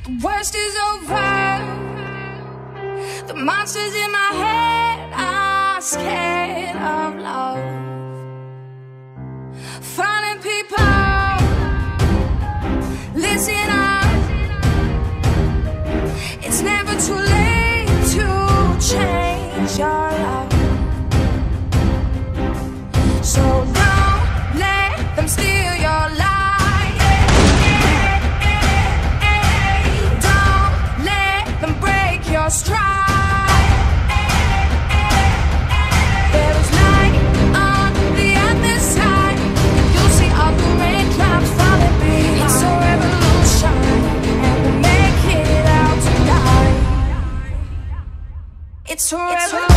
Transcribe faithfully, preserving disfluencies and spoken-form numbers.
The worst is over. The monsters in my head are scared of love. Finding people, listen up. It's never too late to change your love. So don't let them steal your life. Don't let them break your stride. There is light on the other side. You'll see all the raindrops falling behind. It's a revolution, and we'll make it out tonight. It's a revolution.